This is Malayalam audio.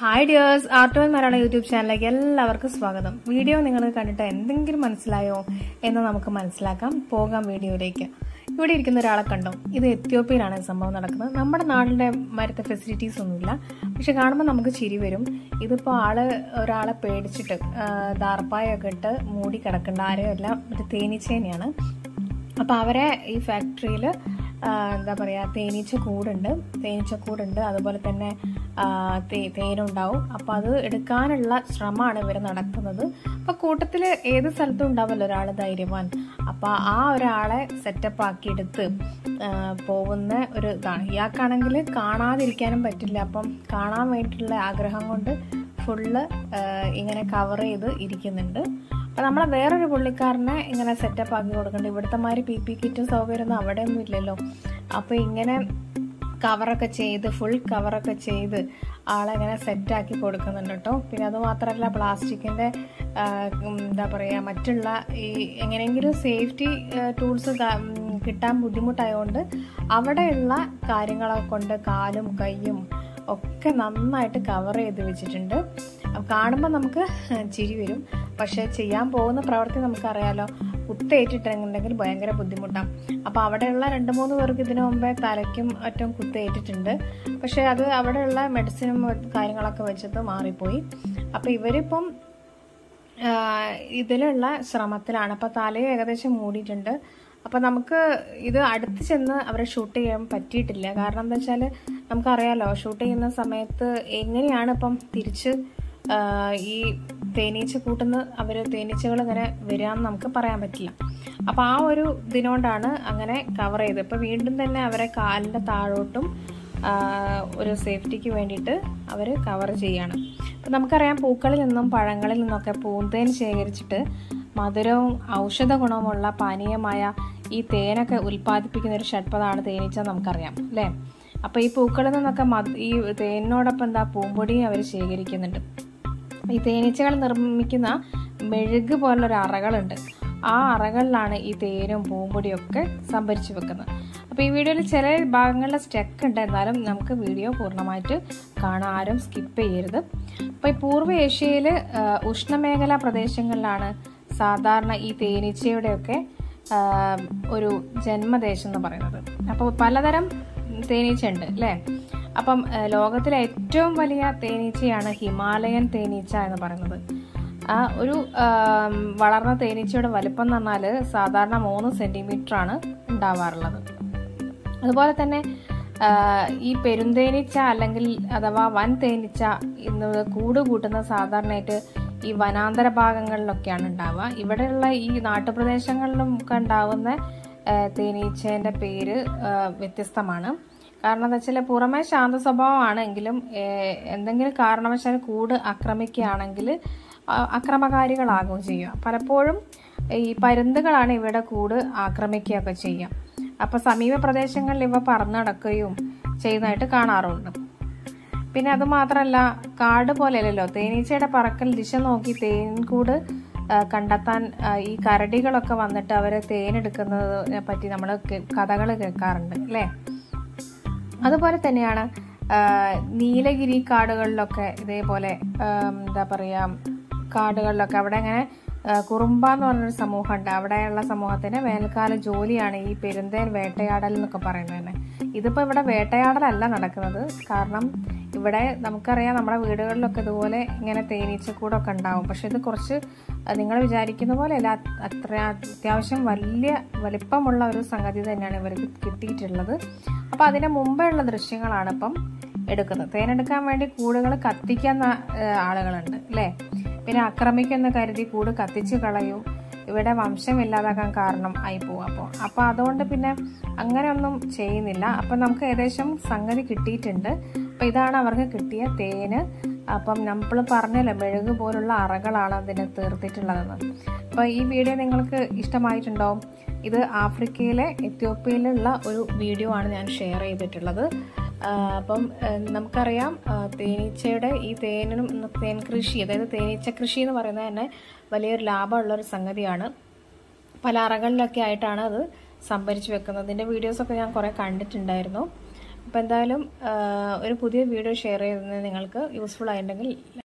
Hi dears, art Malayalam YouTube ചാനലിലേക്ക് എല്ലാവർക്കും സ്വാഗതം. വീഡിയോ നിങ്ങൾ കണ്ടിട്ട് എന്തെങ്കിലും മനസ്സിലായോ എന്ന് നമുക്ക് മനസ്സിലാക്കാം. പോകാം വീഡിയോയിലേക്ക്. ഇവിടെ ഇരിക്കുന്ന ഒരാളെ കണ്ടോ? ഇത് എത്യോപ്യയിലാണ് സംഭവം നടക്കുന്നത്. നമ്മുടെ നാടിന്റെ മരത്തെ ഫെസിലിറ്റീസ് ഒന്നുമില്ല, പക്ഷെ കാണുമ്പോൾ നമുക്ക് ചിരി വരും. ഇതിപ്പോൾ ഒരാളെ പേടിച്ചിട്ട് ദാർപ്പായൊക്കെ ഇട്ട് മൂടി കിടക്കേണ്ട ആരെയല്ല, ഒരു തേനീച്ചേനെയാണ്. അപ്പം അവരെ ഈ ഫാക്ടറിയിൽ എന്താ പറയുക, തേനീച്ചക്കൂടുണ്ട്, അതുപോലെ തന്നെ തേനുണ്ടാവും. അപ്പം അത് എടുക്കാനുള്ള ശ്രമമാണ് ഇവർ നടത്തുന്നത്. അപ്പം കൂട്ടത്തിൽ ഏത് സ്ഥലത്തും ഉണ്ടാവല്ലോ ഒരാൾ ധൈര്യവാൻ. അപ്പം ആ ഒരാളെ സെറ്റപ്പ് ആക്കിയെടുത്ത് പോകുന്ന ഒരു ഇതാണ്. ഇയാൾക്കാണെങ്കിൽ കാണാതിരിക്കാനും പറ്റില്ല. അപ്പം കാണാൻ വേണ്ടിയിട്ടുള്ള ആഗ്രഹം കൊണ്ട് ഫുള്ള് ഇങ്ങനെ കവർ ചെയ്ത് ഇരിക്കുന്നുണ്ട്. അപ്പം നമ്മളെ വേറൊരു പുള്ളിക്കാരനെ ഇങ്ങനെ സെറ്റപ്പ് ആക്കി കൊടുക്കുന്നുണ്ട്. ഇവിടുത്തെ മാതിരി PP കിറ്റും സൗകര്യമൊന്നും അവിടെയൊന്നും ഇല്ലല്ലോ. അപ്പോൾ ഇങ്ങനെ ഫുൾ കവറൊക്കെ ചെയ്ത് ആളെ ഇങ്ങനെ സെറ്റാക്കി കൊടുക്കുന്നുണ്ട് കേട്ടോ. പിന്നെ അത് മാത്രമല്ല, പ്ലാസ്റ്റിക്കിൻ്റെ എന്താ പറയുക, മറ്റുള്ള ഈ എങ്ങനെയെങ്കിലും സേഫ്റ്റി ടൂൾസ് കിട്ടാൻ ബുദ്ധിമുട്ടായതുകൊണ്ട് അവിടെയുള്ള കാര്യങ്ങളെ കൊണ്ട് കാലും കൈയും ഒക്കെ നന്നായിട്ട് കവർ ചെയ്ത് വെച്ചിട്ടുണ്ട്. കാണുമ്പോൾ നമുക്ക് ചിരി വരും, പക്ഷെ ചെയ്യാൻ പോകുന്ന പ്രവൃത്തി നമുക്കറിയാലോ. കുത്തേറ്റിട്ടുണ്ടെങ്കിൽ ഭയങ്കര ബുദ്ധിമുട്ടാണ്. അപ്പോൾ അവിടെയുള്ള 2-3 പേർക്ക് ഇതിനു മുമ്പേ തലയ്ക്കും ഒറ്റം കുത്തേറ്റിട്ടുണ്ട്. പക്ഷെ അത് അവിടെയുള്ള മെഡിസിനും കാര്യങ്ങളൊക്കെ വെച്ചത് മാറിപ്പോയി. അപ്പോൾ ഇവരിപ്പം ഇതിലുള്ള ശ്രമത്തിലാണ്. അപ്പോൾ തലയും ഏകദേശം മൂടിയിട്ടുണ്ട്. അപ്പം നമുക്ക് ഇത് അടുത്ത് ചെന്ന് അവരെ ഷൂട്ട് ചെയ്യാൻ പറ്റിയിട്ടില്ല. കാരണം എന്താ വെച്ചാൽ നമുക്കറിയാലോ, ഷൂട്ട് ചെയ്യുന്ന സമയത്ത് എങ്ങനെയാണ് ഇപ്പം തിരിച്ച് ഈ തേനീച്ച കൂട്ടുന്ന തേനീച്ചകൾ ഇങ്ങനെ വരികയെന്ന് നമുക്ക് പറയാൻ പറ്റില്ല. അപ്പം ആ ഒരു ഇതിനോണ്ടാണ് അങ്ങനെ കവർ ചെയ്തത്. ഇപ്പം വീണ്ടും തന്നെ അവരെ കാലിൻ്റെ താഴോട്ടും ഒരു സേഫ്റ്റിക്ക് വേണ്ടിയിട്ട് അവർ കവർ ചെയ്യാണ്. അപ്പം നമുക്കറിയാം, പൂക്കളിൽ നിന്നും പഴങ്ങളിൽ നിന്നൊക്കെ പൂന്തേൻ ശേഖരിച്ചിട്ട് മധുരവും ഔഷധ ഗുണവുമുള്ള പാനീയമായ ഈ തേനൊക്കെ ഉൽപ്പാദിപ്പിക്കുന്ന ഒരു ഷഡ്പദമാണ് തേനീച്ച, നമുക്കറിയാം അല്ലേ. അപ്പോൾ ഈ പൂക്കളിൽ നിന്നൊക്കെ ഈ തേനിനോടൊപ്പം പൂമ്പൊടിയും അവർ ശേഖരിക്കുന്നുണ്ട്. ഈ തേനീച്ചകൾ നിർമ്മിക്കുന്ന മെഴുക് പോലുള്ളൊരു അറകളുണ്ട്. ആ അറകളിലാണ് ഈ തേനും പൂമ്പൊടിയും ഒക്കെ സംഭരിച്ചു വെക്കുന്നത്. അപ്പോൾ ഈ വീഡിയോയിൽ ചില ഭാഗങ്ങളിലെ സ്റ്റക്ക് ഉണ്ട്, എന്നാലും നമുക്ക് വീഡിയോ പൂർണ്ണമായിട്ട് കാണാൻ ആരും സ്കിപ്പ് ചെയ്യരുത്. അപ്പോൾ ഈ പൂർവ്വ ഏഷ്യയിൽ ഉഷ്ണമേഖലാ പ്രദേശങ്ങളിലാണ് സാധാരണ ഈ തേനീച്ചയുടെയൊക്കെ ഒരു ജന്മദേശം എന്ന് പറയുന്നത്. അപ്പോൾ പലതരം തേനീച്ച ഉണ്ട് അല്ലേ. അപ്പം ലോകത്തിലെ ഏറ്റവും വലിയ തേനീച്ചയാണ് ഹിമാലയൻ തേനീച്ച എന്ന് പറയുന്നത്. ഒരു വളർന്ന തേനീച്ചയുടെ വലിപ്പം എന്ന് പറഞ്ഞാൽ സാധാരണ 3 സെന്റിമീറ്ററാണ് ഉണ്ടാവാറുള്ളത്. അതുപോലെ തന്നെ ഈ പെരുന്തേനീച്ച അല്ലെങ്കിൽ അഥവാ വൻ തേനീച്ച എന്നത് കൂട് കൂട്ടുന്ന സാധാരണയായിട്ട് ഈ വനാന്തര ഭാഗങ്ങളിലൊക്കെയാണ് ഉണ്ടാവുക. ഇവിടെയുള്ള ഈ നാട്ടുപ്രദേശങ്ങളിലും ഒക്കെ ഉണ്ടാവുന്ന തേനീച്ചേൻ്റെ പേര് വ്യത്യസ്തമാണ്. കാരണം എന്താ വെച്ചാൽ പുറമെ ശാന്ത സ്വഭാവമാണെങ്കിലും എന്തെങ്കിലും കാരണവശാൽ കൂട് ആക്രമിക്കുകയാണെങ്കിൽ അക്രമകാരികളാകുകയും ചെയ്യുക. പലപ്പോഴും ഈ പരുന്തുകളാണ് ഇവിടെ കൂട് ആക്രമിക്കുകയൊക്കെ ചെയ്യുക. അപ്പോൾ സമീപ പ്രദേശങ്ങളിൽ ഇവ പറന്നടക്കുകയും ചെയ്യുന്നതായിട്ട് കാണാറുണ്ട്. പിന്നെ അതുമാത്രമല്ല, കാട് പോലെയല്ലല്ലോ, തേനീച്ചയുടെ പറക്കൽ ദിശ നോക്കി തേൻകൂട് കണ്ടെത്താൻ ഈ കരടികളൊക്കെ വന്നിട്ട് അവരെ തേനെടുക്കുന്നതിനെ പറ്റി നമ്മൾ കഥകൾ കേൾക്കാറുണ്ട് അല്ലേ. അതുപോലെ തന്നെയാണ് നീലഗിരി കാടുകളിലൊക്കെ ഇതേപോലെ എന്താ പറയുക, കാടുകളിലൊക്കെ അവിടെ അങ്ങനെ കുറുമ്പ എന്ന് പറഞ്ഞൊരു സമൂഹമുണ്ട്. അവിടെയുള്ള സമൂഹത്തിന് വേനൽക്കാല ജോലിയാണ് ഈ പെരുന്തേൻ വേട്ടയാടൽ എന്നൊക്കെ പറയുന്നത് തന്നെ. ഇതിപ്പോൾ ഇവിടെ വേട്ടയാടലല്ല നടക്കുന്നത്. കാരണം ഇവിടെ നമുക്കറിയാം, നമ്മുടെ വീടുകളിലൊക്കെ ഇതുപോലെ ഇങ്ങനെ തേനീച്ചക്കൂടൊക്കെ ഉണ്ടാവും. പക്ഷെ ഇത് കുറച്ച് നിങ്ങൾ വിചാരിക്കുന്ന പോലെ അല്ല, അത്യാവശ്യം വലിപ്പമുള്ള ഒരു സംഗതി തന്നെയാണ് ഇവർക്ക് കിട്ടിയിട്ടുള്ളത്. അപ്പം അതിന് മുമ്പേ ഉള്ള ദൃശ്യങ്ങളാണ് ഇപ്പം എടുക്കുന്നത്. തേനെടുക്കാൻ വേണ്ടി കൂടുകൾ കത്തിക്കുന്ന ആളുകളുണ്ട് അല്ലേ. പിന്നെ ആക്രമിക്കുന്ന കരുതി കൂട് കത്തിച്ച് കളയും. ഇവിടെ വംശം ഇല്ലാതാക്കാൻ കാരണം ആയി പോകും. അപ്പോൾ അതുകൊണ്ട് പിന്നെ അങ്ങനെയൊന്നും ചെയ്യുന്നില്ല. അപ്പം നമുക്ക് ഏകദേശം സംഗതി കിട്ടിയിട്ടുണ്ട്. അപ്പം ഇതാണ് അവർക്ക് കിട്ടിയ തേന്. അപ്പം നമ്മൾ പറഞ്ഞല്ലോ, മെഴുക് പോലുള്ള അറകളാണ് അതിന് തീർത്തിട്ടുള്ളതെന്ന്. അപ്പോൾ ഈ വീഡിയോ നിങ്ങൾക്ക് ഇഷ്ടമായിട്ടുണ്ടോ? ഇത് ആഫ്രിക്കയിലെ എത്യോപ്യയിലുള്ള ഒരു വീഡിയോ ആണ് ഞാൻ ഷെയർ ചെയ്തിട്ടുള്ളത്. അപ്പം നമുക്കറിയാം, തേനീച്ചയുടെ ഈ തേൻ കൃഷി, അതായത് തേനീച്ച കൃഷി എന്ന് പറയുന്നത് തന്നെ വലിയൊരു ലാഭമുള്ളൊരു സംഗതിയാണ്. പല അറകളിലൊക്കെ ആയിട്ടാണ് അത് സംഭരിച്ചു വെക്കുന്നത്. ഇതിൻ്റെ വീഡിയോസൊക്കെ ഞാൻ കുറേ കണ്ടിട്ടുണ്ടായിരുന്നു. അപ്പോൾ എന്തായാലും ഒരു പുതിയ വീഡിയോ ഷെയർ ചെയ്യുന്നത് നിങ്ങൾക്ക് യൂസ്ഫുൾ ആയിട്ടുണ്ടെങ്കിൽ